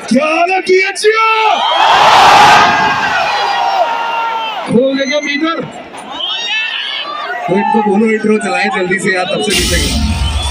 क्या हालत की अच्छी हो गया मीटर तो इनको बोलो इंट्रो चलाए जल्दी से यार तब से दिखेगा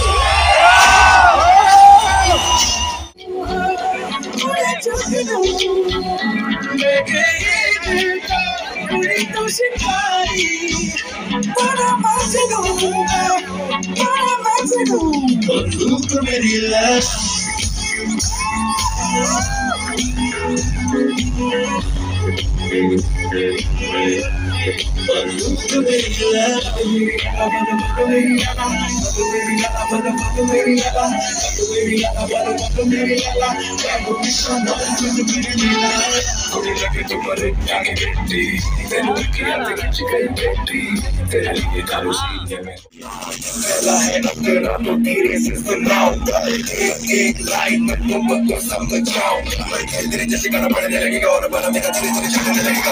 एक लाइन में तुमको समझाओ धीरे जैसे गाना पढ़ने लगेगा और बना मेरा धीरे धीरे चलने लगेगा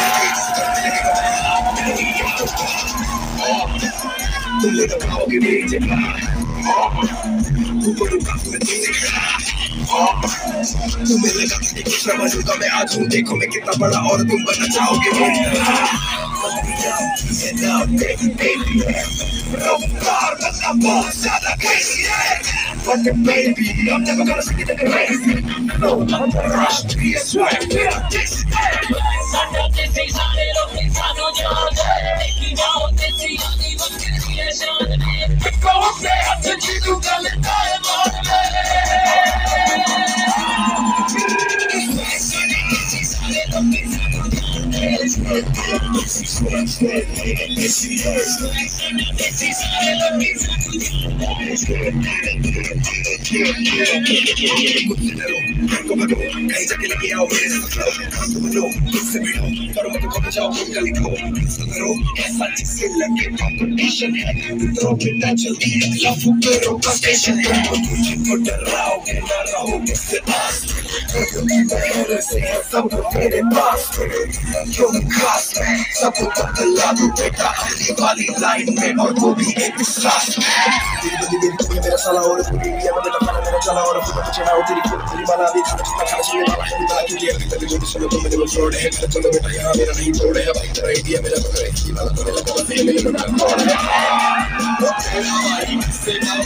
तुम लोग खाओगे मेरी जगह ऊपर उठा तुम्हें तुमसे खड़ा तुम्हें लगा कि कृष्णा मौजूदा मैं आज हूँ देखो मैं कितना बड़ा और तुम बनना चाहोगे मेरी रफ्तार बनना बहुत ज्यादा crazy है But the baby, I'm never gonna see it crazy No, I'm a rush to be a swag with this सबको बदला दूं बेटा अगली वाली लाइन में और वो भी एक विश्वास तेरी मेरा साला और पूरी दुनिया में बेटा खाना मेरा चला और पूरा कुछ ना हो तेरी वाला भी खाना जितना खाना चाहिए वाला है वाला के लिए तभी जो सुनो तो मेरे छोड़ है चलो बेटा यहाँ मेरा नहीं छोड़ है भाई तेरा इंडिया मेरा तो है ये वाला तो मेरा तो है मेरा छोड़ है तेरा भाई से ना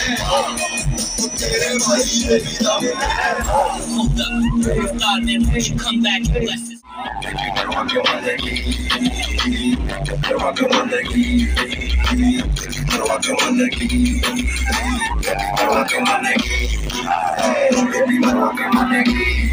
तेरे भाई ये भी दाम है God man when you come back and bless us Baby,